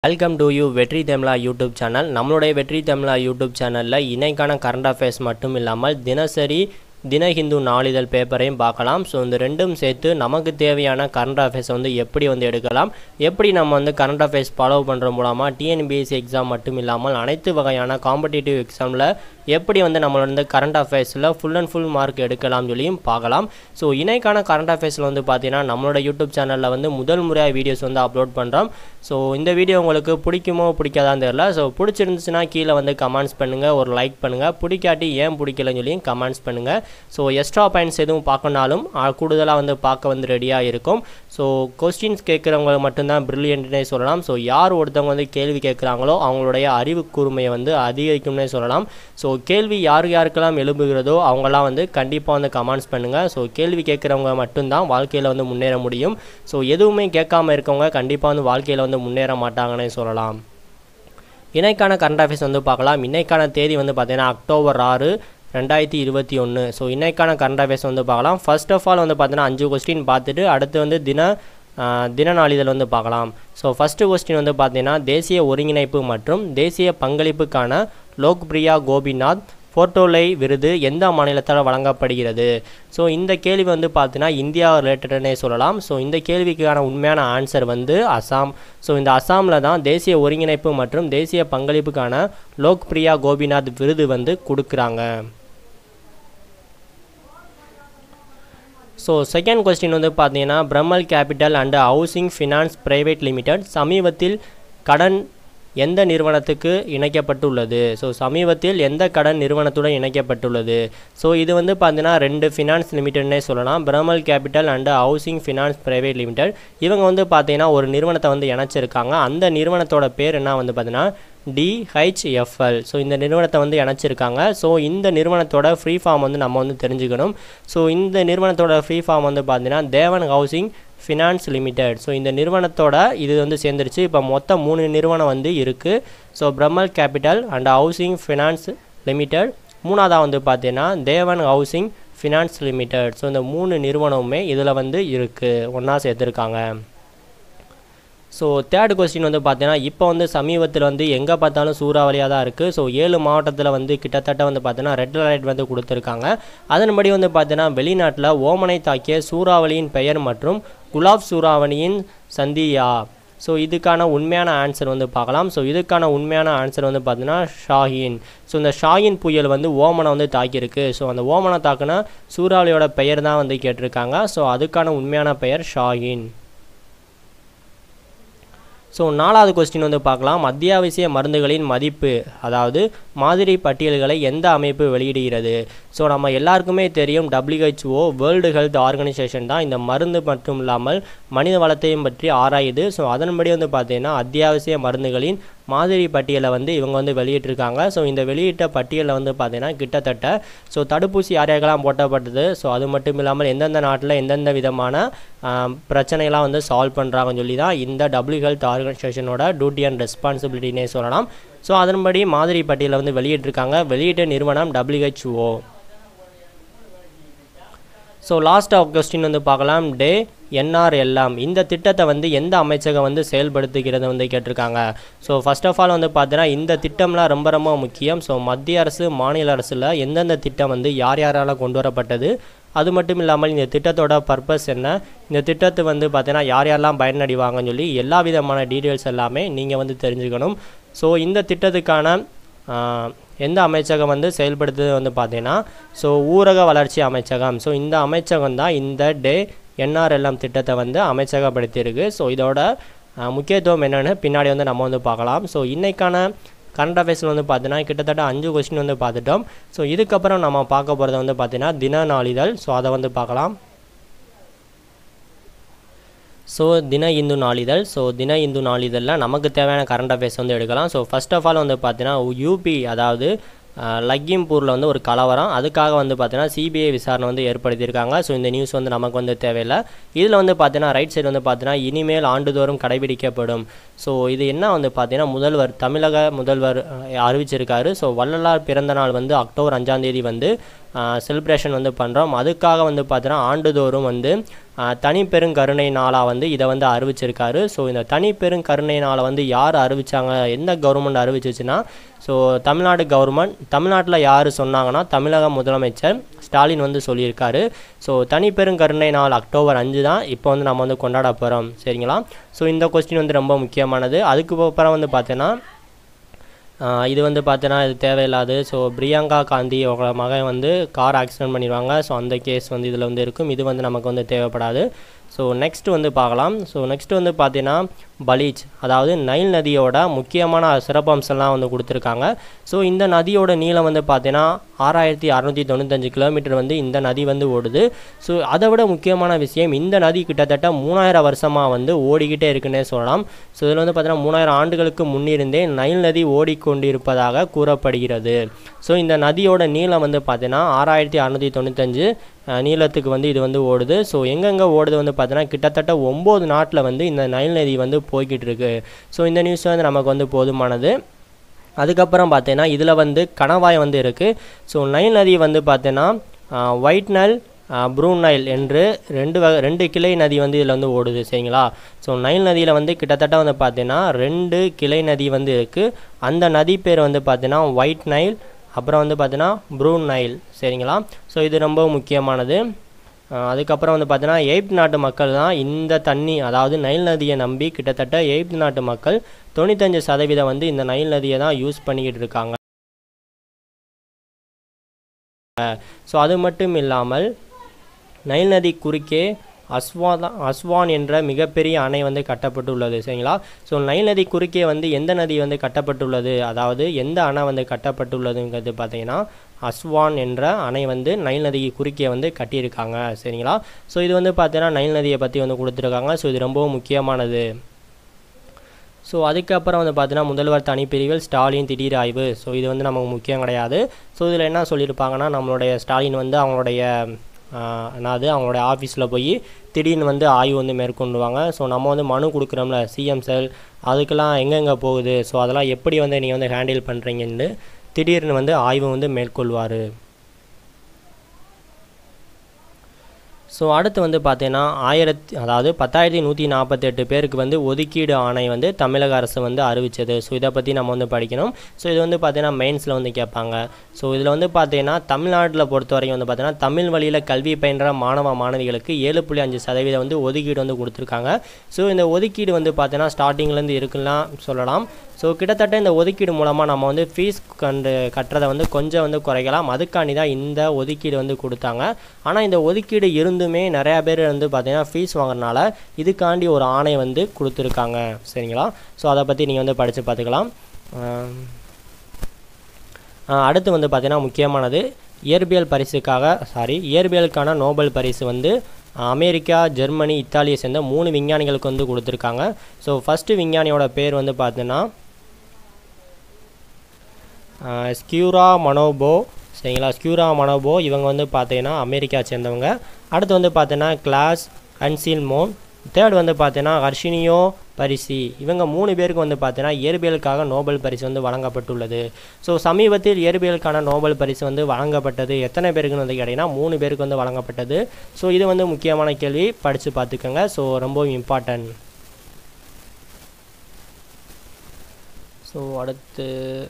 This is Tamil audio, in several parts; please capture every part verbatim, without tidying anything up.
Welcome to you VETRI TAMIZHA YouTube channel. நம்மளுடைய VETRI TAMIZHA YouTube channelல இணைக்கான கரண்ட் அஃபேர்ஸ் மட்டும் இல்லாமல் தினசரி தின ஹிந்து நாளிதழ் பேப்பரையும் பார்க்கலாம். ஸோ இந்த ரெண்டும் சேர்த்து நமக்கு தேவையான கரண்ட் அஃபேர்ஸ் வந்து எப்படி வந்து எடுக்கலாம், எப்படி நம்ம வந்து கரண்ட் அஃபேர்ஸ் ஃபாலோ பண்ணுற மூலமாக டிஎன்பிஎஸ்சி எக்ஸாம் மட்டும் இல்லாமல் அனைத்து வகையான காம்படிட்டிவ் எக்ஸாமில் எப்படி வந்து நம்மளோட வந்து கரண்ட் அஃபேர்ஸில் ஃபுல் அண்ட் ஃபுல் மார்க் எடுக்கலாம் சொல்லியும் பார்க்கலாம். ஸோ இணைக்கான கரண்ட் அஃபேர்ஸில் வந்து பார்த்தீங்கன்னா நம்மளோட யூடியூப் சேனலில் வந்து முதல் முறையாக வீடியோஸ் வந்து அப்லோட் பண்ணுறோம். ஸோ இந்த வீடியோ உங்களுக்கு பிடிக்குமோ பிடிக்காதான்னு தெரியல. ஸோ பிடிச்சிருந்துச்சுன்னா கீழே வந்து கமெண்ட்ஸ் பண்ணுங்கள், ஒரு லைக் பண்ணுங்கள். பிடிக்காட்டி ஏன் பிடிக்கலன்னு சொல்லியும் கமெண்ட்ஸ் பண்ணுங்கள். ஸோ எக்ஸ்ட்ரா பாயிண்ட்ஸ் எதுவும் பார்க்கனாலும் கூடுதலாக வந்து பார்க்க வந்து ரெடியாக இருக்கும். ஸோ கொஸ்டின்ஸ் கேட்குறவங்க மட்டும்தான் ப்ரில்லியன்ட்னே சொல்லலாம். ஸோ யார் ஒருத்தவங்க வந்து கேள்வி கேட்குறாங்களோ அவங்களுடைய அறிவு கூர்மையை வந்து அதிகரிக்கும்னே சொல்லலாம். ஸோ கேள்வி யார் யாருக்கெல்லாம் எழுப்புகிறதோ அவங்களாம் வந்து கண்டிப்பாக வந்து கமெண்ட்ஸ் பண்ணுங்கள். ஸோ கேள்வி கேட்குறவங்க மட்டும்தான் வாழ்க்கையில் வந்து முன்னேற முடியும். ஸோ எதுவுமே கேட்காம இருக்கவங்க கண்டிப்பாக வந்து வாழ்க்கையில் வந்து முன்னேற மாட்டாங்கன்னே சொல்லலாம். இணைக்கான கரண்ட் அஃபேர்ஸ் வந்து பார்க்கலாம். இன்னைக்கான தேதி வந்து பார்த்தீங்கன்னா அக்டோபர் ஆறு ரெண்டாயிரத்தி இருபத்தி ஒன்று. ஸோ இன்னைக்கான கரண்ட் அஃபேர்ஸ் வந்து பார்க்கலாம். ஃபர்ஸ்ட் ஆஃப் ஆல் வந்து பார்த்தீங்கன்னா அஞ்சு கொஸ்டின் பார்த்துட்டு அடுத்து வந்து தின தின நாளிதழ் வந்து பார்க்கலாம். ஸோ ஃபஸ்ட்டு கொஸ்டின் வந்து பார்த்தீங்கன்னா தேசிய ஒருங்கிணைப்பு மற்றும் தேசிய பங்களிப்புக்கான லோக்பிரியா கோபிநாத் போர்ட்டோலை விருது எந்த மாநிலத்தால் வழங்கப்படுகிறது? ஸோ இந்த கேள்வி வந்து பார்த்தீங்கன்னா இந்தியா ரிலேட்டட்னே சொல்லலாம். ஸோ இந்த கேள்விக்கான உண்மையான ஆன்சர் வந்து அசாம். ஸோ இந்த அசாமில் தான் தேசிய ஒருங்கிணைப்பு மற்றும் தேசிய பங்களிப்புக்கான லோக்பிரியா கோபிநாத் விருது வந்து கொடுக்குறாங்க. ஸோ செகண்ட் கொஸ்டின் வந்து பார்த்தீங்கன்னா Piramal capital and housing finance private limited சமீபத்தில் கடன் எந்த நிறுவனத்துக்கு இணைக்கப்பட்டுள்ளது? ஸோ சமீபத்தில் எந்த கடன் நிறுவனத்துடன் இணைக்கப்பட்டுள்ளது? ஸோ இது வந்து பார்த்தீங்கன்னா ரெண்டு ஃபினான்ஸ் லிமிடெட்னே சொல்லலாம். Piramal capital and housing finance private limited இவங்க வந்து பார்த்தீங்கன்னா ஒரு நிறுவனத்தை வந்து இணைச்சிருக்காங்க. அந்த நிறுவனத்தோட பேர் என்ன வந்து பார்த்தீங்கன்னா டிஹெச்எஃப்எல். ஸோ இந்த நிறுவனத்தை வந்து இணைச்சிருக்காங்க. ஸோ இந்த நிறுவனத்தோட ஃப்ரீ ஃபார்ம் வந்து நம்ம வந்து தெரிஞ்சுக்கணும். ஸோ இந்த நிறுவனத்தோட ஃப்ரீ ஃபார்ம் வந்து பார்த்தீங்கன்னா தேவன் ஹவுசிங் ஃபினான்ஸ் லிமிடெட். ஸோ இந்த நிறுவனத்தோட இது வந்து சேர்ந்துருச்சு. இப்போ மொத்தம் மூணு நிறுவனம் வந்து இருக்குது. So Piramal capital and housing finance limited, மூணாவதாக வந்து பார்த்தீங்கன்னா தேவன் ஹவுசிங் ஃபினான்ஸ் லிமிடெட். ஸோ இந்த மூணு நிறுவனமுமே இதில் வந்து இருக்குது, ஒன்றா சேர்த்துருக்காங்க. ஸோ தேர்ட் கொஸ்டின் வந்து பார்த்தீங்கன்னா இப்போ வந்து சமீபத்தில் வந்து எங்கே பார்த்தாலும் சூறாவளியாக தான் இருக்குது. ஸோ ஏழு மாவட்டத்தில் வந்து கிட்டத்தட்ட வந்து பார்த்தீங்கன்னா ரெட் அலர்ட் வந்து கொடுத்துருக்காங்க. அதன்படி வந்து பார்த்தீங்கன்னா வெளிநாட்டில் ஓமனை தாக்கிய சூறாவளியின் பெயர் மற்றும் குலாப் சூறாவளியின் சந்தியா. ஸோ இதுக்கான உண்மையான ஆன்சர் வந்து பார்க்கலாம். ஸோ இதுக்கான உண்மையான ஆன்சர் வந்து பார்த்தீங்கன்னா ஷாஹின். ஸோ இந்த ஷாஹின் புயல் வந்து ஓமனை வந்து தாக்கியிருக்கு. ஸோ அந்த ஓமனை தாக்குனா சூறாவளியோட பெயர் தான் வந்து கேட்டிருக்காங்க. ஸோ அதுக்கான உண்மையான பெயர் ஷாஹின். ஸோ நாலாவது கொஸ்டின் வந்து பார்க்கலாம். அத்தியாவசிய மருந்துகளின் மதிப்பு, அதாவது மாதிரி பட்டியல்களை எந்த அமைப்பு வெளியிடுகிறது? ஸோ நம்ம எல்லாருக்குமே தெரியும் டபிள்யூஹெச்ஓ வேர்ல்டு ஹெல்த் ஆர்கனைசேஷன் தான் இந்த மருந்து மட்டும் இல்லாமல் மனித வளத்தையும் பற்றி ஆராயுது. ஸோ அதன்படி வந்து பார்த்தீங்கன்னா அத்தியாவசிய மருந்துகளின் மாதிரி பட்டியலை வந்து இவங்க வந்து வெளியிட்டிருக்காங்க. ஸோ இந்த வெளியிட்ட பட்டியலில் வந்து பார்த்தீங்கன்னா கிட்டத்தட்ட ஸோ தடுப்பூசி யார் யாருக்கெல்லாம் போட்டப்பட்டது, ஸோ அது மட்டும் இல்லாமல் எந்தெந்த நாட்டில் எந்தெந்த விதமான பிரச்சனைகளாம் வந்து சால்வ் பண்ணுறாங்கன்னு சொல்லி தான் இந்த டபிள்யூ ஹெல்த் ஆர்கனைசேஷனோட டியூட்டி அண்ட் ரெஸ்பான்சிபிலிட்டினே சொல்லலாம். ஸோ அதன்படி மாதிரி பட்டியலை வந்து வெளியிட்டிருக்காங்க. வெளியிட்ட நிறுவனம் WHO. So last of question வந்து பார்க்கலாம். டே என்ஆர்எல்எம் இந்த திட்டத்தை வந்து எந்த அமைச்சகம் வந்து செயல்படுத்துகிறது வந்து கேட்டிருக்காங்க. ஸோ ஃபர்ஸ்ட் ஆஃப் ஆல் வந்து பார்த்தீங்கன்னா இந்த திட்டம்லாம் ரொம்ப ரொம்ப முக்கியம். ஸோ மத்திய அரசு மாநில அரசில் எந்தெந்த திட்டம் வந்து யார் யாரால் கொண்டு வரப்பட்டது, அது மட்டும் இல்லாமல் இந்த திட்டத்தோட பர்பஸ் என்ன, இந்த திட்டத்தை வந்து பார்த்தீங்கன்னா யார் யாரெல்லாம் பயனடைவாங்கன்னு சொல்லி எல்லா விதமான டீட்டெயில்ஸ் எல்லாமே நீங்கள் வந்து தெரிஞ்சுக்கணும். ஸோ இந்த திட்டத்துக்கான எந்த அமைச்சகம் வந்து செயல்படுத்துறது வந்து பார்த்தீங்கன்னா ஸோ ஊரக வளர்ச்சி அமைச்சகம். ஸோ இந்த அமைச்சகம் தான் இந்த டே என்ஆர்எல்எம் திட்டத்தை வந்து அமைச்சகப்படுத்தியிருக்கு. ஸோ இதோட முக்கியத்துவம் என்னென்னு பின்னாடி வந்து நம்ம வந்து பார்க்கலாம். ஸோ இன்றைக்கான கரண்ட் அஃபேர்ஸில் வந்து பார்த்தீங்கன்னா கிட்டத்தட்ட அஞ்சு கொஸ்டின் வந்து பார்த்துட்டோம். ஸோ இதுக்கப்புறம் நம்ம பார்க்க போகிறது வந்து பார்த்தீங்கன்னா தின நாளிதழ். ஸோ அதை வந்து பார்க்கலாம். ஸோ தின இந்து நாளிதழ். ஸோ தின இந்து நாளிதழில் நமக்கு தேவையான கரண்ட் அஃபேர்ஸ் வந்து எடுக்கலாம். ஸோ ஃபர்ஸ்ட் ஆஃப் ஆல் வந்து பார்த்தீங்கன்னா யூபி, அதாவது லக்கிம்பூரில் வந்து ஒரு கலவரம், அதுக்காக வந்து பார்த்தீங்கன்னா சிபிஐ விசாரணை வந்து ஏற்படுத்தியிருக்காங்க. ஸோ இந்த நியூஸ் வந்து நமக்கு வந்து தேவையில்லை. இதில் வந்து பார்த்தீங்கன்னா ரைட் சைடு வந்து பார்த்தீங்கன்னா இனிமேல் ஆண்டுதோறும் கடைபிடிக்கப்படும். ஸோ இது என்ன வந்து பார்த்தீங்கன்னா முதல்வர் தமிழக முதல்வர் அறிவிச்சிருக்காரு. ஸோ வள்ளலார் பிறந்த நாள் வந்து அக்டோபர் அஞ்சாம் தேதி வந்து செலிப்ரேஷன் வந்து பண்ணுறோம். அதுக்காக வந்து பார்த்தீங்கன்னா ஆண்டுதோறும் வந்து தனிப்பெருங்கருணை நாளாக வந்து இதை வந்து அறிவிச்சிருக்காரு. ஸோ இந்த தனிப்பெருங்கருணை நாளை வந்து யார் அறிவித்தாங்க, எந்த கவர்மெண்ட் அறிவிச்சிச்சுன்னா, ஸோ தமிழ்நாடு கவர்மெண்ட். தமிழ்நாட்டில் யார் சொன்னாங்கன்னா தமிழக முதலமைச்சர் ஸ்டாலின் வந்து சொல்லியிருக்காரு. ஸோ தனிப்பெருங்கருணை நாள் அக்டோபர் அஞ்சு தான் இப்போ வந்து நம்ம வந்து கொண்டாட போகிறோம். சரிங்களா? ஸோ இந்த கொஸ்டின் வந்து ரொம்ப முக்கியமானது. அதுக்கு அப்புறம் வந்து பார்த்தீங்கன்னா இது வந்து பார்த்தீங்கன்னா இது தேவையில்லாது. ஸோ பிரியங்கா காந்தி அவங்கள மகன் வந்து கார் ஆக்சிடென்ட் பண்ணிடுவாங்க. ஸோ அந்த கேஸ் வந்து இதில் வந்து இருக்கும். இது வந்து நமக்கு வந்து தேவைப்படாது. ஸோ நெக்ஸ்ட் வந்து பார்க்கலாம். ஸோ நெக்ஸ்ட் வந்து பார்த்தீங்கன்னா பலீச், அதாவது நைல் நதியோட முக்கியமான சிறப்பம்சம்லாம் வந்து கொடுத்துருக்காங்க. ஸோ இந்த நதியோட நீளம் வந்து பார்த்தீங்கன்னா ஆறாயிரத்தி அறநூற்றி தொண்ணூத்தஞ்சு கிலோமீட்டர் வந்து இந்த நதி வந்து ஓடுது. ஸோ அதை விட முக்கியமான விஷயம், இந்த நதி கிட்டத்தட்ட மூணாயிரம் வருஷமாக வந்து ஓடிக்கிட்டே இருக்குன்னே சொல்லலாம். ஸோ இதில் வந்து பார்த்தீங்கன்னா மூணாயிரம் ஆண்டுகளுக்கு முன்னிருந்தே நைல் நதி ஓடிக்கொண்டிருப்பதாக கூறப்படுகிறது. ஸோ இந்த நதியோட நீளம் வந்து பார்த்தீங்கன்னா ஆறாயிரத்தி அறநூற்றி தொண்ணூத்தஞ்சு நீளத்துக்கு வந்து இது வந்து ஓடுது. ஸோ எங்கெங்கே ஓடுது வந்து பார்த்தீங்கன்னா கிட்டத்தட்ட ஒம்பது நாட்டில் வந்து இந்த நைல் நதி வந்து போய்கிட்டு இருக்கு. ஸோ இந்த நியூஸ் வந்து நமக்கு வந்து போதுமானது. அதுக்கப்புறம் பார்த்தீங்கன்னா இதில் வந்து கணவாய் வந்து இருக்குது. ஸோ நைல் நதி வந்து பார்த்தீங்கன்னா ஒயிட் நைல், ப்ரூன் நைல் என்று ரெண்டு வகை ரெண்டு கிளை நதி வந்து இதில் வந்து ஓடுது. சரிங்களா? ஸோ நைல் நதியில் வந்து கிட்டத்தட்ட வந்து பார்த்தீங்கன்னா ரெண்டு கிளை நதி வந்து இருக்குது. அந்த நதி பேர் வந்து பார்த்தீங்கன்னா ஒயிட் நைல், அப்புறம் வந்து பார்த்தீங்கன்னா ப்ரூன் நைல். சரிங்களா? ஸோ இது ரொம்ப முக்கியமானது. அதுக்கப்புறம் வந்து பார்த்தீங்கன்னா எகிப்து நாட்டு மக்கள் தான் இந்த தண்ணி, அதாவது நைல் நதியை நம்பி கிட்டத்தட்ட எகிப்து நாட்டு மக்கள் தொண்ணூத்தஞ்சு சதவீதம் வந்து இந்த நைல் நதியை தான் யூஸ் பண்ணிக்கிட்டு இருக்காங்க. ஸோ அது மட்டும் இல்லாமல் நைல் நதி குறுக்கே அஸ்வான் அஸ்வான் என்ற மிகப்பெரிய அணை வந்து கட்டப்பட்டுள்ளது. சரிங்களா? ஸோ நைல் நதி குறுக்கே வந்து எந்த நதி வந்து கட்டப்பட்டுள்ளது, அதாவது எந்த அணை வந்து கட்டப்பட்டுள்ளதுங்கிறது பார்த்தீங்கன்னா அஸ்வான் என்ற அணை வந்து நைல் நதிக்கு குறுக்கே வந்து கட்டியிருக்காங்க. சரிங்களா? ஸோ இது வந்து பார்த்தீங்கன்னா நைல் நதியை பற்றி வந்து கொடுத்துருக்காங்க. ஸோ இது ரொம்பவும் முக்கியமானது. ஸோ அதுக்கப்புறம் வந்து பார்த்தீங்கன்னா முதல்வர் தனிப்பிரிவில் ஸ்டாலின் திடீர் ஆய்வு. ஸோ இது வந்து நமக்கு முக்கியம் கிடையாது. ஸோ இதில் என்ன சொல்லியிருப்பாங்கன்னா, நம்மளுடைய ஸ்டாலின் வந்து அவங்களுடைய என்னது அவங்களுடைய ஆஃபீஸில் போய் திடீர்னு வந்து ஆய்வு வந்து மேற்கொண்டுவாங்க. ஸோ நம்ம வந்து மனு கொடுக்குறோம்ல சிஎம் செல், அதுக்கெல்லாம் எங்கெங்கே போகுது, ஸோ அதெல்லாம் எப்படி வந்து நீங்கள் வந்து ஹேண்டில் பண்ணுறீங்கன்னு திடீர்னு வந்து ஆய்வு வந்து மேற்கொள்வார். ஸோ அடுத்து வந்து பார்த்தீங்கன்னா ஆயிரத்தி அதாவது பத்தாயிரத்தி நூற்றி நாற்பத்தெட்டு பேருக்கு வந்து ஒதுக்கீடு ஆணை வந்து தமிழக அரசு வந்து அறிவித்தது. ஸோ இதை பற்றி நம்ம வந்து படிக்கணும். ஸோ இது வந்து பார்த்தீங்கன்னா மெயின்ஸில் வந்து கேட்பாங்க. ஸோ இதில் வந்து பார்த்தீங்கன்னா தமிழ்நாட்டில் பொறுத்த வரைக்கும் வந்து பார்த்தீங்கன்னா தமிழ் வழியில் கல்வி பயின்ற மாணவ மாணவிகளுக்கு ஏழு புள்ளி அஞ்சு சதவீதம் வந்து ஒதுக்கீடு வந்து கொடுத்துருக்காங்க. ஸோ இந்த ஒதுக்கீடு வந்து பார்த்தீங்கன்னா ஸ்டார்டிங்லேருந்து இருக்குலாம் சொல்லலாம். ஸோ கிட்டத்தட்ட இந்த ஒதுக்கீடு மூலமாக நம்ம வந்து ஃபீஸ் கண்டு கட்டுறதை வந்து கொஞ்சம் வந்து குறைக்கலாம். அதுக்காண்டி தான் இந்த ஒதுக்கீடு வந்து கொடுத்தாங்க. ஆனால் இந்த ஒதுக்கீடு இருந்துமே நிறையா பேர் வந்து பார்த்திங்கன்னா ஃபீஸ் வாங்குறதுனால இதுக்காண்டி ஒரு ஆணை வந்து கொடுத்துருக்காங்க. சரிங்களா? ஸோ அதை பற்றி நீங்கள் வந்து படித்து பார்த்துக்கலாம். அடுத்து வந்து பார்த்திங்கன்னா முக்கியமானது இயற்பியல் பரிசுக்காக சாரி இயற்பியலுக்கான நோபல் பரிசு வந்து அமெரிக்கா, ஜெர்மனி, இத்தாலியை சேர்ந்த மூணு விஞ்ஞானிகளுக்கு வந்து கொடுத்துருக்காங்க. ஸோ ஃபஸ்ட்டு விஞ்ஞானியோட பேர் வந்து பார்த்தீங்கன்னா ஸ்கியூரா மனோபோ. சரிங்களா? ஸ்கியூரா மனோபோ இவங்க வந்து பார்த்தீங்கன்னா அமெரிக்கா சேர்ந்தவங்க. அடுத்து வந்து பார்த்தீங்கன்னா கிளாஸ் கன்சில்மோன். தேர்ட் வந்து பார்த்தீங்கன்னா ஹர்ஷினியோ பரிசி. இவங்க மூணு பேருக்கு வந்து பார்த்தீங்கன்னா இயற்பியலுக்காக நோபல் பரிசு வந்து வழங்கப்பட்டுள்ளது. ஸோ சமீபத்தில் இயற்பியலுக்கான நோபல் பரிசு வந்து வழங்கப்பட்டது எத்தனை பேருக்குன்னு வந்து கேட்டிங்கன்னா மூணு பேருக்கு வந்து வழங்கப்பட்டது. ஸோ இது வந்து முக்கியமான கேள்வி, படித்து பார்த்துக்கோங்க. ஸோ ரொம்ப இம்பார்ட்டன்ட். ஸோ அடுத்து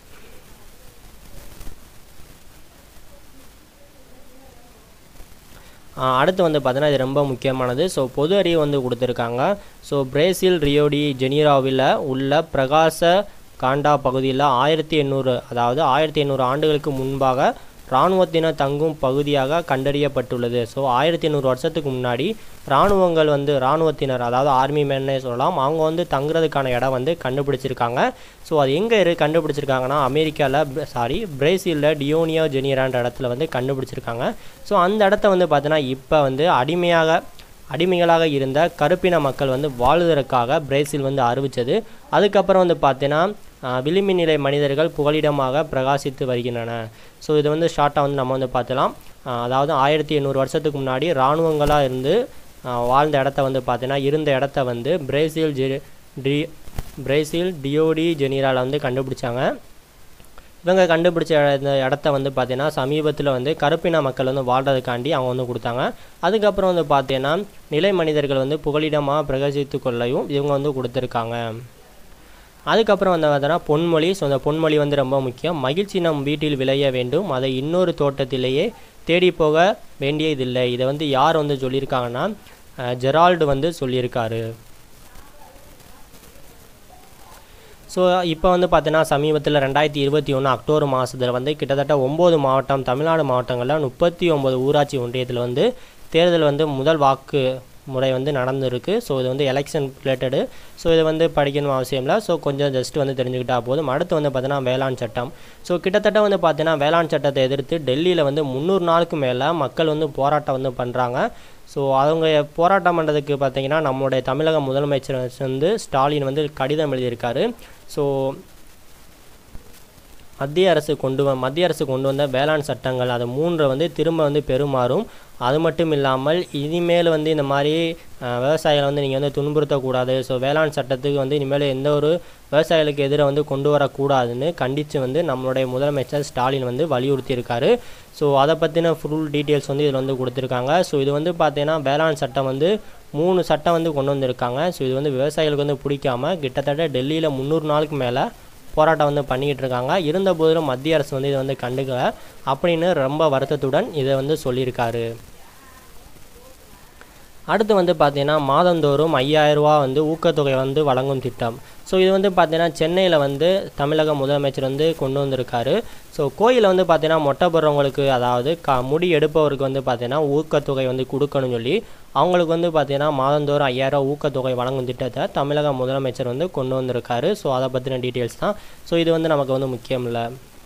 அடுத்து வந்து பார்த்தீங்கன்னா இது ரொம்ப முக்கியமானது. ஸோ பொது அறிவு வந்து கொடுத்துருக்காங்க. ஸோ பிரேசில் ரியோடி ஜெனீரோவில் உள்ள பிரகாச காண்டா பகுதியில் ஆயிரத்தி எண்ணூறு அதாவது ஆயிரத்தி எண்ணூறு ஆண்டுகளுக்கு முன்பாக இராணுவத்தினர் தங்கும் பகுதியாக கண்டறியப்பட்டுள்ளது. ஸோ ஆயிரத்தி எண்ணூறு வருஷத்துக்கு முன்னாடி இராணுவங்கள் வந்து இராணுவத்தினர் அதாவது ஆர்மி மேன்னே சொல்லலாம், அவங்க வந்து தங்குறதுக்கான இடம் வந்து கண்டுபிடிச்சிருக்காங்க. ஸோ அது எங்கே இரு கண்டுபிடிச்சிருக்காங்கன்னா அமெரிக்காவில் சாரி பிரேசிலில் டியோனியோ ஜெனீரான்ற இடத்துல வந்து கண்டுபிடிச்சிருக்காங்க. ஸோ அந்த இடத்த வந்து பார்த்தீங்கன்னா இப்போ வந்து அடிமையாக அடிமைகளாக இருந்த கருப்பின மக்கள் வந்து வாழ்வதற்காக பிரேசில் வந்து அறிவித்தது. அதுக்கப்புறம் வந்து பார்த்தீங்கன்னா விளிம்பு நிலை மனிதர்கள் புகலிடமாக பிரகாசித்து வருகின்றன. ஸோ இதை வந்து ஷார்ட்டாக வந்து நம்ம வந்து பார்த்துலாம். அதாவது ஆயிரத்தி எண்ணூறு வருஷத்துக்கு முன்னாடி இராணுவங்களாக இருந்து வாழ்ந்த இடத்த வந்து பார்த்தீங்கன்னா இருந்த இடத்த வந்து பிரேசில் ஜெ டி பிரேசில் டியோடி ஜெனீராவில் வந்து கண்டுபிடிச்சாங்க. இவங்க கண்டுபிடிச்ச இந்த இடத்த வந்து பார்த்தீங்கன்னா சமீபத்தில் வந்து கருப்பின மக்கள் வந்து வாழ்கிறதுக்காண்டி அவங்க வந்து கொடுத்தாங்க. அதுக்கப்புறம் வந்து பார்த்தீங்கன்னா நிலை மனிதர்கள் வந்து புகலிடமாக பிரகாசித்து கொள்ளையும் இவங்க வந்து கொடுத்துருக்காங்க. அதுக்கப்புறம் வந்து பார்த்தோன்னா பொன்மொழி. ஸோ அந்த பொன்மொழி வந்து ரொம்ப முக்கியம். மகிழ்ச்சி நம் வீட்டில் விளைய வேண்டும், அதை இன்னொரு தோட்டத்திலேயே தேடி போக வேண்டியதில்லை. இதை வந்து யார் வந்து சொல்லியிருக்காங்கன்னா ஜெரால்டு வந்து சொல்லியிருக்காரு. ஸோ இப்போ வந்து பார்த்தீங்கன்னா சமீபத்தில் ரெண்டாயிரத்தி இருபத்தி ஒன்று அக்டோபர் மாதத்தில் வந்து கிட்டத்தட்ட ஒம்பது மாவட்டம் தமிழ்நாடு மாவட்டங்களில் முப்பத்தி ஒம்பது ஊராட்சி ஒன்றியத்தில் வந்து தேர்தல் வந்து முதல் வாக்கு முறை வந்து நடந்துருக்கு. ஸோ இது வந்து எலெக்ஷன் ரிலேட்டடு. ஸோ இது வந்து படிக்கணும் அவசியம் இல்லை. ஸோ கொஞ்சம் ஜஸ்ட் வந்து தெரிஞ்சுக்கிட்டால் போதும். அடுத்து வந்து பார்த்தீங்கன்னா வேளாண் சட்டம். ஸோ கிட்டத்தட்ட வந்து பார்த்தீங்கன்னா வேளாண் சட்டத்தை எதிர்த்து டெல்லியில் வந்து முந்நூறு நாளுக்கு மேலே மக்கள் வந்து போராட்டம் வந்து பண்ணுறாங்க. ஸோ அவங்க போராட்டம் பண்ணுறதுக்கு பார்த்தீங்கன்னா நம்மளுடைய தமிழக முதலமைச்சர் வந்து ஸ்டாலின் வந்து கடிதம் எழுதியிருக்காரு. ஸோ மத்திய அரசு கொண்டு வ மத்திய அரசு கொண்டு வந்த வேளாண் சட்டங்கள் அது மூன்றை வந்து திரும்ப வந்து பெறுமாறும். அது மட்டும் இல்லாமல் இனிமேல் வந்து இந்த மாதிரி விவசாயிகளை வந்து நீங்கள் வந்து துன்புறுத்தக்கூடாது. ஸோ வேளாண் சட்டத்துக்கு வந்து இனிமேல் எந்த ஒரு விவசாயிகளுக்கு எதிராக வந்து கொண்டு வரக்கூடாதுன்னு கண்டித்து வந்து நம்மளுடைய முதலமைச்சர் ஸ்டாலின் வந்து வலியுறுத்தியிருக்காரு. ஸோ அதை பற்றின ஃபுல் டீட்டெயில்ஸ் வந்து இதில் வந்து கொடுத்துருக்காங்க. ஸோ இது வந்து பார்த்தீங்கன்னா வேளாண் சட்டம் வந்து மூணு சட்டம் வந்து கொண்டு வந்திருக்காங்க. ஸோ இது வந்து விவசாயிகளுக்கு வந்து பிடிக்காமல் கிட்டத்தட்ட டெல்லியில் முந்நூறு நாளுக்கு மேலே போராட்டம் வந்து பண்ணிக்கிட்டு இருக்காங்க. இருந்த போதிலும் மத்திய அரசு வந்து இதை வந்து கண்டுக்கல அப்படின்னு ரொம்ப வருத்தத்துடன் இதை வந்து சொல்லியிருக்காரு. அடுத்து வந்து பார்த்தீங்கன்னா மாதந்தோறும் ஐயாயிரம் ரூபா வந்து ஊக்கத்தொகை வந்து வழங்கும் திட்டம். ஸோ இது வந்து பார்த்தீங்கன்னா சென்னையில் வந்து தமிழக முதலமைச்சர் வந்து கொண்டு வந்திருக்காரு. ஸோ கோயிலில் வந்து பார்த்தீங்கன்னா மொட்டை போடுறவங்களுக்கு அதாவது க முடி எடுப்பவருக்கு வந்து பார்த்தீங்கன்னா ஊக்கத்தொகை வந்து கொடுக்கணும்னு சொல்லி அவங்களுக்கு வந்து பார்த்தீங்கன்னா மாதந்தோறும் ஐயாயிரம் ஊக்கத்தொகை வழங்கும் திட்டத்தை தமிழக முதலமைச்சர் வந்து கொண்டு வந்திருக்காரு. ஸோ அதை பற்றின டீட்டெயில்ஸ் தான். ஸோ இது வந்து நமக்கு வந்து முக்கியம் இல்லை.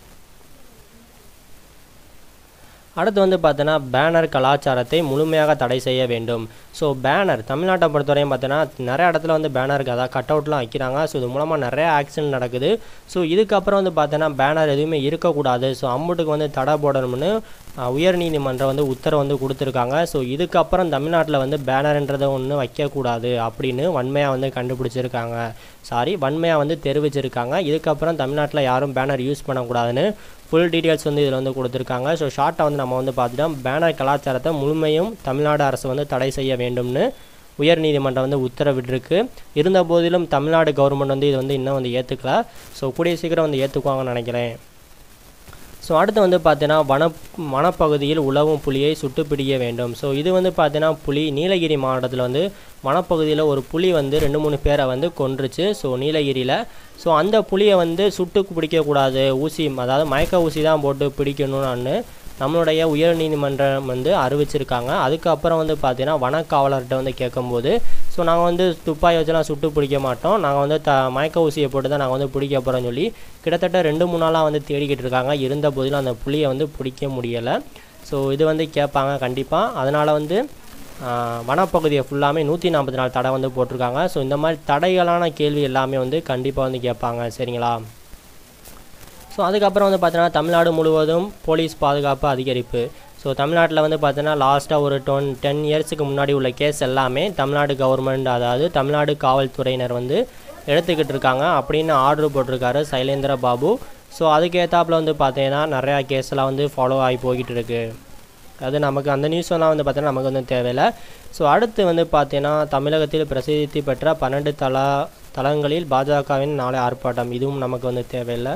அடுத்து வந்து பார்த்தோன்னா பேனர் கலாச்சாரத்தை முழுமையாக தடை செய்ய வேண்டும். ஸோ பேனர் தமிழ்நாட்டை பொறுத்தவரையும் பார்த்தோன்னா நிறைய இடத்துல வந்து பேனருக்கு அதாவது கட் அவுட்லாம் வைக்கிறாங்க. ஸோ இது மூலமாக நிறைய ஆக்சிடென்ட் நடக்குது. ஸோ இதுக்கப்புறம் வந்து பார்த்தோன்னா பேனர் எதுவுமே இருக்கக்கூடாது. ஸோ அம்புட்டுக்கு வந்து தடை போடணும்னு உயர்நீதிமன்றம் வந்து உத்தரவு வந்து கொடுத்துருக்காங்க. ஸோ இதுக்கப்புறம் தமிழ்நாட்டில் வந்து பேனர்ன்றதை ஒன்று வைக்கக்கூடாது அப்படின்னு வன்மையாக வந்து கண்டுபிடிச்சிருக்காங்க. சாரி வன்மையாக வந்து தெரிவிச்சிருக்காங்க. இதுக்கப்புறம் தமிழ்நாட்டில் யாரும் பேனர் யூஸ் பண்ணக்கூடாதுன்னு ஃபுல் டீட்டெயில்ஸ் வந்து இதில் வந்து கொடுத்துருக்காங்க. ஸோ ஷார்ட்டாக வந்து நம்ம வந்து பார்த்துட்டோம் பேனர் கலாச்சாரத்தை முழுமையும் தமிழ்நாடு அரசு வந்து தடை செய்ய வேண்டும்னு உயர்நீதிமன்றம் வந்து உத்தரவிட்டிருக்கு. இருந்த போதிலும் தமிழ்நாடு கவர்மெண்ட் வந்து இது வந்து இன்னும் வந்து ஏற்றுக்கல. ஸோ கூடிய சீக்கிரம் வந்து ஏற்றுக்குவாங்கன்னு நினைக்கிறேன். ஸோ அடுத்து வந்து பார்த்தீங்கன்னா வன வனப்பகுதியில் உலவும் புலியை சுட்டு பிடிக்க வேண்டும். ஸோ இது வந்து பார்த்தீங்கன்னா புலி நீலகிரி மாவட்டத்தில் வந்து வனப்பகுதியில் ஒரு புலி வந்து ரெண்டு மூணு பேரை வந்து கொன்றுச்சு. ஸோ நீலகிரியில் ஸோ அந்த புலியை வந்து சுட்டு பிடிக்கக்கூடாது, ஊசி அதாவது மயக்க ஊசி தான் போட்டு பிடிக்கணும்னு நம்மளுடைய உயர்நீதிமன்றம் வந்து அறிவிச்சிருக்காங்க. அதுக்கப்புறம் வந்து பார்த்தீங்கன்னா வனக்காவலர்கிட்ட வந்து கேட்கும்போது ஸோ நாங்கள் வந்து துப்பாக்கி வச்சுலாம் சுட்டு பிடிக்க மாட்டோம், நாங்கள் வந்து த மயக்க ஊசியை போட்டு தான் நாங்கள் வந்து பிடிக்க போகிறோம்னு சொல்லி கிட்டத்தட்ட ரெண்டு மூணு நாளாக வந்து தேடிக்கிட்டு இருக்காங்க. இருந்த போதிலும் அந்த புலியை வந்து பிடிக்க முடியலை. ஸோ இது வந்து கேட்பாங்க கண்டிப்பாக. அதனால் வந்து வனப்பகுதியை ஃபுல்லாமே நூற்றி நாற்பத்தி நாலு தடை வந்து போட்டிருக்காங்க. ஸோ இந்த மாதிரி தடைகளான கேள்வி எல்லாமே வந்து கண்டிப்பாக வந்து கேட்பாங்க. சரிங்களா? ஸோ அதுக்கப்புறம் வந்து பார்த்தீங்கன்னா தமிழ்நாடு முழுவதும் போலீஸ் பாதுகாப்பு அதிகரிப்பு. ஸோ தமிழ்நாட்டில் வந்து பார்த்தீங்கன்னா லாஸ்ட்டாக ஒரு டொன் டென் இயர்ஸுக்கு முன்னாடி உள்ள கேஸ் எல்லாமே தமிழ்நாடு கவர்மெண்ட் அதாவது தமிழ்நாடு காவல்துறையினர் வந்து எடுத்துக்கிட்டு இருக்காங்க அப்படின்னு ஆர்டர் போட்டிருக்காரு சைலேந்திர பாபு. ஸோ அதுக்கேற்றாப்பில் வந்து பார்த்தீங்கன்னா நிறையா கேஸ்லாம் வந்து ஃபாலோ ஆகி போய்கிட்டு இருக்குது. அது நமக்கு அந்த நியூஸ்லாம் வந்து பார்த்தீங்கன்னா நமக்கு வந்து தேவையில்லை. ஸோ அடுத்து வந்து பார்த்தீங்கன்னா தமிழகத்தில் பிரசித்தி பெற்ற பன்னெண்டு தள தளங்களில் பாஜகவின் நாளை ஆர்ப்பாட்டம். இதுவும் நமக்கு வந்து தேவையில்லை.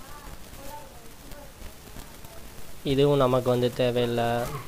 இதுவும் நமக்கு வந்து தேவையில்லை.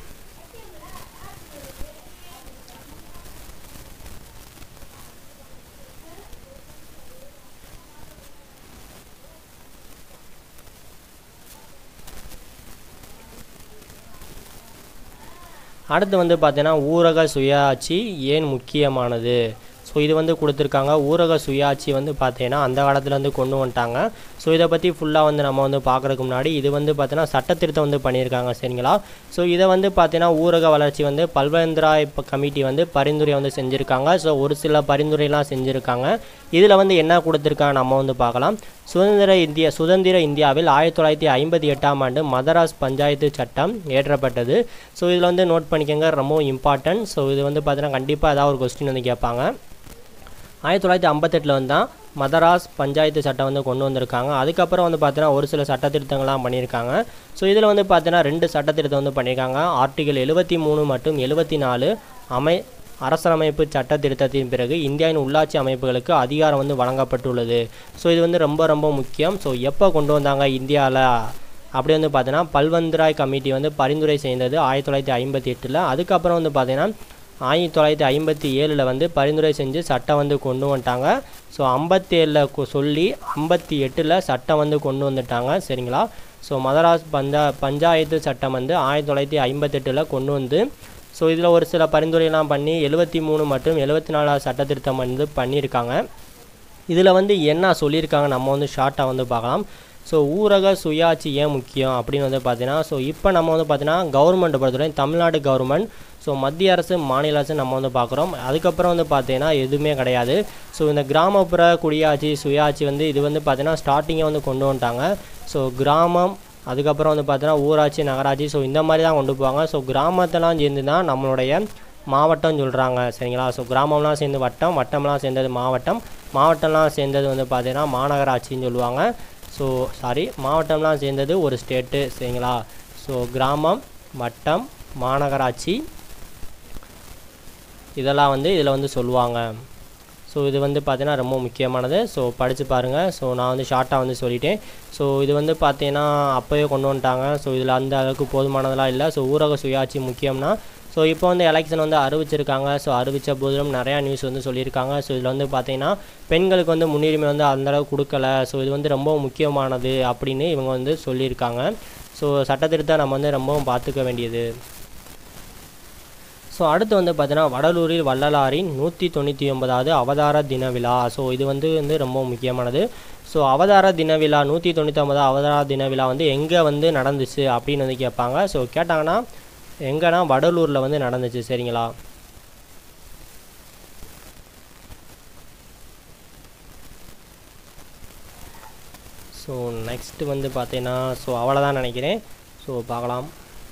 அடுத்து வந்து பார்த்தீங்கன்னா ஊரக சுயாட்சி ஏன் முக்கியமானது. ஸோ இது வந்து கொடுத்துருக்காங்க. ஊரக சுயாட்சி வந்து பார்த்தீங்கன்னா அந்த காலத்துலேருந்து கொண்டு வந்துட்டாங்க. ஸோ இதை பற்றி ஃபுல்லாக வந்து நம்ம வந்து பார்க்குறதுக்கு முன்னாடி இது வந்து பார்த்தீங்கன்னா சட்டத்திருத்தம் வந்து பண்ணியிருக்காங்க. சரிங்களா? ஸோ இதை வந்து பார்த்தீங்கன்னா ஊரக வளர்ச்சி வந்து பல்வேந்திராய் கமிட்டி வந்து பரிந்துரை வந்து செஞ்சுருக்காங்க. ஸோ ஒரு சில பரிந்துரைலாம் செஞ்சுருக்காங்க. இதில் வந்து என்ன கொடுத்துருக்காங்க நம்ம வந்து பார்க்கலாம். சுதந்திர இந்தியா சுதந்திர இந்தியாவில் ஆயிரத்தி தொள்ளாயிரத்தி ஐம்பத்தி எட்டாம் ஆண்டு மதராஸ் பஞ்சாயத்து சட்டம் ஏற்றப்பட்டது. ஸோ இதில் வந்து நோட் பண்ணிக்கோங்க, ரொம்ப இம்பார்ட்டன்ட். ஸோ இது வந்து பார்த்தீங்கன்னா கண்டிப்பாக ஏதாவது ஒரு கொஸ்டின் வந்து கேட்பாங்க. ஆயிரத்தி தொள்ளாயிரத்தி ஐம்பத்தெட்டில் வந்து தான் மதராஸ் பஞ்சாயத்து சட்டம் வந்து கொண்டு வந்திருக்காங்க. அதுக்கப்புறம் வந்து பார்த்தீங்கன்னா ஒரு சில சட்ட திருத்தங்கள்லாம் பண்ணியிருக்காங்க. ஸோ இதில் வந்து பார்த்தீங்கன்னா ரெண்டு சட்ட திருத்தம் வந்து பண்ணியிருக்காங்க. ஆர்டிகல் எழுபத்தி மூணு மற்றும் எழுபத்தி நாலு அமை அரசமைப்பு சட்ட திருத்தத்தின் பிறகு இந்தியாவின் உள்ளாட்சி அமைப்புகளுக்கு அதிகாரம் வந்து வழங்கப்பட்டுள்ளது. ஸோ இது வந்து ரொம்ப ரொம்ப முக்கியம். ஸோ எப்போ கொண்டு வந்தாங்க இந்தியாவில் அப்படி வந்து பார்த்தீங்கன்னா பல்வந்த்ராய் கமிட்டி வந்து பரிந்துரை செய்தது ஆயிரத்தி தொள்ளாயிரத்தி ஐம்பத்தி எட்டில். அதுக்கப்புறம் வந்து பார்த்தீங்கன்னா ஆயிரத்தி தொள்ளாயிரத்தி ஐம்பத்தி ஏழில் வந்து பரிந்துரை செஞ்சு சட்டம் வந்து கொண்டு வந்துட்டாங்க. ஸோ ஐம்பத்தி ஏழில் சொல்லி ஐம்பத்தி எட்டில் சட்டம் வந்து கொண்டு வந்துட்டாங்க. சரிங்களா? ஸோ மதராஸ் பஞ்சா பஞ்சாயத்து சட்டம் வந்து ஆயிரத்தி தொள்ளாயிரத்தி ஐம்பத்தெட்டில் கொண்டு வந்து ஸோ இதில் ஒரு சில பரிந்துரையெல்லாம் பண்ணி எழுபத்தி மூணு மற்றும் எழுபத்தி நாலாவது சட்ட திருத்தம் வந்து பண்ணியிருக்காங்க. இதில் வந்து என்ன சொல்லியிருக்காங்க நம்ம வந்து ஷார்ட்டாக வந்து பார்க்கலாம். ஸோ ஊரக சுயாட்சி ஏன் முக்கியம் அப்படின்னு வந்து பார்த்தீங்கன்னா ஸோ இப்போ நம்ம வந்து பார்த்தீங்கன்னா கவர்மெண்ட்டை பொறுத்தவரை தமிழ்நாடு கவர்மெண்ட் ஸோ மத்திய அரசு மாநில அரசு நம்ம வந்து பார்க்குறோம். அதுக்கப்புறம் வந்து பார்த்தீங்கன்னா எதுவுமே கிடையாது. ஸோ இந்த கிராமப்புற குடியாட்சி சுயாட்சி வந்து இது வந்து பார்த்தீங்கன்னா ஸ்டார்டிங்கை வந்து கொண்டு வந்துட்டாங்க. ஸோ கிராமம் அதுக்கப்புறம் வந்து பார்த்தீங்கன்னா ஊராட்சி நகராட்சி ஸோ இந்த மாதிரி தான் கொண்டு போவாங்க. ஸோ கிராமத்தெல்லாம் சேர்ந்து தான் நம்மளுடைய மாவட்டம் சொல்கிறாங்க. சரிங்களா? ஸோ கிராமம்லாம் சேர்ந்து வட்டம், வட்டம்லாம் சேர்ந்தது மாவட்டம், மாவட்டம்லாம் சேர்ந்தது வந்து பார்த்தீங்கன்னா மாநகராட்சின்னு சொல்லுவாங்க. ஸோ சாரி மாவட்டம்லாம் சேர்ந்தது ஒரு ஸ்டேட்டு. சரிங்களா? ஸோ கிராமம், வட்டம், மாநகராட்சி இதெல்லாம் வந்து இதில் வந்து சொல்லுவாங்க. ஸோ இது வந்து பார்த்தீங்கன்னா ரொம்ப முக்கியமானது. ஸோ படித்து பாருங்கள். ஸோ நான் வந்து ஷார்ட்டாக வந்து சொல்லிட்டேன். ஸோ இது வந்து பார்த்தீங்கன்னா அப்போயே கொண்டு வந்துட்டாங்க. ஸோ இதில் அந்த அளவுக்கு போதுமானதெல்லாம் இல்லை. ஸோ ஊரக சுயாட்சி முக்கியம்னா ஸோ இப்போ வந்து எலெக்ஷன் வந்து அறிவிச்சிருக்காங்க. ஸோ அறிவித்த போதிலும் நிறையா நியூஸ் வந்து சொல்லியிருக்காங்க. ஸோ இதில் வந்து பார்த்தீங்கன்னா பெண்களுக்கு வந்து முன்னுரிமை வந்து அந்தளவுக்கு கொடுக்கல. ஸோ இது வந்து ரொம்ப முக்கியமானது அப்படின்னு இவங்க வந்து சொல்லியிருக்காங்க. ஸோ சட்டத்திருத்தம் நம்ம வந்து ரொம்பவும் பார்த்துக்க வேண்டியது. ஸோ அடுத்து வந்து பார்த்தீங்கன்னா வடலூரில் வள்ளலாரின் நூற்றி தொண்ணூற்றி ஒன்பதாவது அவதார தின விழா. ஸோ இது வந்து வந்து ரொம்ப முக்கியமானது. ஸோ அவதார தின விழா நூற்றி தொண்ணூற்றி ஒன்பதாவது அவதார தின விழா வந்து எங்கே வந்து நடந்துச்சு அப்படின்னு வந்து கேட்பாங்க. ஸோ கேட்டாங்கன்னா எங்கன்னா வடலூரில் வந்து நடந்துச்சு. சரிங்களா? ஸோ நெக்ஸ்ட்டு வந்து பார்த்தீங்கன்னா ஸோ அவ்வளோதான் நினைக்கிறேன். ஸோ பார்க்கலாம்.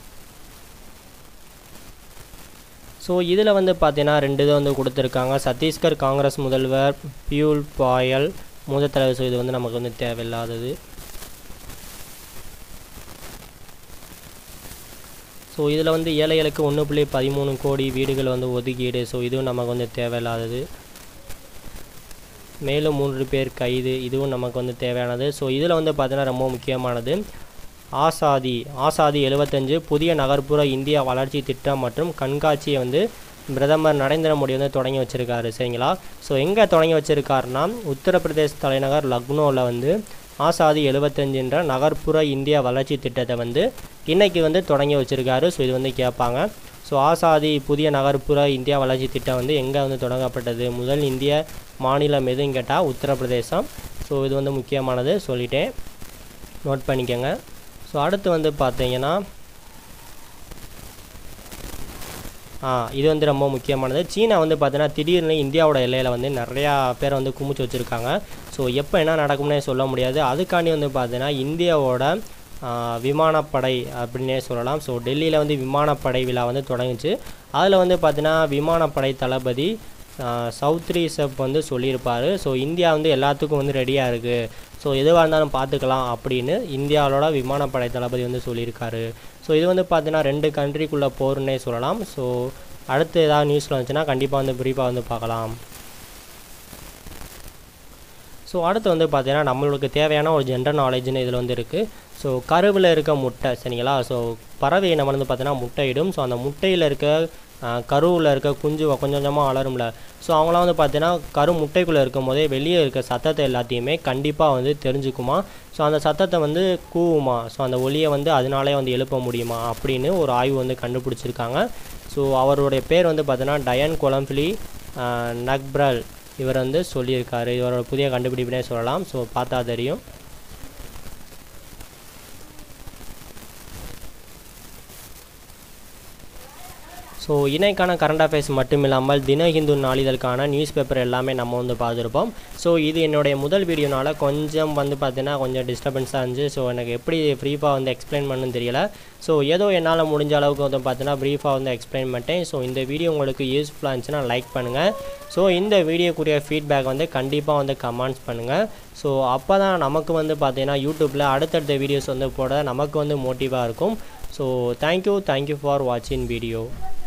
ஸோ இதில் வந்து பார்த்தீங்கன்னா ரெண்டு இதை வந்து கொடுத்துருக்காங்க. சத்தீஸ்கர் காங்கிரஸ் முதல்வர் பியூல் பாயல் மூத்த தலைவர். ஸோ இது வந்து நமக்கு வந்து தேவையில்லாதது. ஸோ இதில் வந்து ஏழைகளுக்கு ஒன்று புள்ளி பதிமூணு கோடி வீடுகள் வந்து ஒதுக்கீடு. ஸோ இதுவும் நமக்கு வந்து தேவையில்லாதது. மேலும் மூன்று பேர் கைது. இதுவும் நமக்கு வந்து தேவையானது. ஸோ இதில் வந்து பார்த்தீங்கன்னா ரொம்ப முக்கியமானது ஆசாதி ஆசாதி எழுபத்தஞ்சு புதிய நகர்ப்புற இந்தியா வளர்ச்சி திட்டம் மற்றும் கண்காட்சியை வந்து பிரதமர் நரேந்திர மோடி வந்து தொடங்கி வச்சுருக்காரு. சரிங்களா? ஸோ எங்கே தொடங்கி வச்சுருக்காருன்னா உத்தரப்பிரதேச தலைநகர் லக்னோவில் வந்து ஆசாதி எழுபத்தஞ்சுன்ற நகர்ப்புற இந்தியா வளர்ச்சி திட்டத்தை வந்து இன்றைக்கி வந்து தொடங்கி வச்சுருக்காரு. ஸோ இது வந்து கேட்பாங்க. ஸோ ஆசாதி புதிய நகர்ப்புற இந்தியா வளர்ச்சி திட்டம் வந்து எங்கே வந்து தொடங்கப்பட்டது, முதல் இந்திய மாநிலம் எதுன்னு கேட்டால் உத்தரப்பிரதேசம். ஸோ இது வந்து முக்கியமானது சொல்லிட்டேன், நோட் பண்ணிக்கோங்க. ஸோ அடுத்து வந்து பார்த்தீங்கன்னா ஆ இது வந்து ரொம்ப முக்கியமானது. சீனா வந்து பார்த்தீங்கன்னா திடீர்னு இந்தியாவோட எல்லையில் வந்து நிறையா பேரை வந்து குமிச்சு வச்சுருக்காங்க. ஸோ எப்போ என்ன நடக்கும்னே சொல்ல முடியாது. அதுக்காண்டி வந்து பார்த்தீங்கன்னா இந்தியாவோட விமானப்படை அப்படின்னே சொல்லலாம். ஸோ டெல்லியில் வந்து விமானப்படை விழா வந்து தொடங்குச்சு. அதில் வந்து பார்த்தீங்கன்னா விமானப்படை தளபதி சௌத்ரி சப் வந்து சொல்லியிருப்பார். ஸோ இந்தியா வந்து எல்லாத்துக்கும் வந்து ரெடியாக இருக்குது, ஸோ எதுவாக இருந்தாலும் பார்த்துக்கலாம் அப்படின்னு இந்தியாவோட விமானப்படை தளபதி வந்து சொல்லியிருக்காரு. ஸோ இது வந்து பார்த்தீங்கன்னா ரெண்டு கண்ட்ரிக்குள்ளே போர்னே சொல்லலாம். ஸோ அடுத்து ஏதாவது நியூஸில் வந்துச்சுன்னா கண்டிப்பாக வந்து பிரீஃபாக வந்து பார்க்கலாம். ஸோ அடுத்து வந்து பார்த்தீங்கன்னா நம்மளுக்கு தேவையான ஒரு ஜென்ரல் நாலேஜ்னு இதில் வந்து இருக்குது. ஸோ கருவில் இருக்க முட்டை. சரிங்களா? ஸோ பறவை நம்ம வந்து பார்த்தீங்கன்னா முட்டையிடும். ஸோ அந்த முட்டையில் இருக்க கருவில் இருக்க குஞ்சு கொஞ்சம் கொஞ்சமாக வளரும்ல. ஸோ அவங்களாம் வந்து பார்த்தீங்கன்னா கரு முட்டைக்குள்ளே இருக்கும் போதே வெளியே இருக்க சத்தத்தை எல்லாத்தையுமே கண்டிப்பாக வந்து தெரிஞ்சுக்குமா. ஸோ அந்த சத்தத்தை வந்து கூவுமா. ஸோ அந்த ஒலியை வந்து அதனாலே வந்து எழுப்ப முடியுமா அப்படின்னு ஒரு ஆய்வு வந்து கண்டுபிடிச்சிருக்காங்க. ஸோ அவருடைய பேர் வந்து பார்த்தீங்கன்னா டயன் கொலம்பிலி நக்ப்ரல் இவர் வந்து சொல்லியிருக்காரு. இவரோட புதிய கண்டுபிடிப்புனே சொல்லலாம். ஸோ பார்த்தா தெரியும். ஸோ இன்றைக்கான கரண்ட் அஃபேர்ஸ் மட்டும் இல்லாமல் தின ஹிந்து நாளிதழுக்கான நியூஸ் பேப்பர் எல்லாமே நம்ம வந்து பார்த்துருப்போம். ஸோ இது என்னுடைய முதல் வீடியோனால கொஞ்சம் வந்து பார்த்தீங்கன்னா கொஞ்சம் டிஸ்டர்பன்ஸாக இருந்துச்சு. ஸோ எனக்கு எப்படி ப்ரீஃபாக வந்து எக்ஸ்பிளைன் பண்ணணும்னு தெரியல. ஸோ ஏதோ என்னால் முடிஞ்ச அளவுக்கு வந்து பார்த்தீங்கன்னா ப்ரீஃபாக வந்து எக்ஸ்பிளைன் பண்ணிட்டேன். ஸோ இந்த வீடியோ உங்களுக்கு யூஸ்ஃபுல்லாக இருந்துச்சுன்னா லைக் பண்ணுங்கள். ஸோ இந்த வீடியோக்குரிய ஃபீட்பேக் வந்து கண்டிப்பாக வந்து கமெண்ட்ஸ் பண்ணுங்கள். ஸோ அப்போ தான் நமக்கு வந்து பார்த்தீங்கன்னா யூடியூப்பில் அடுத்தடுத்த வீடியோஸ் வந்து போட நமக்கு வந்து மோட்டிவாக இருக்கும். ஸோ தேங்க்யூ தேங்க்யூ ஃபார் வாட்சிங் வீடியோ.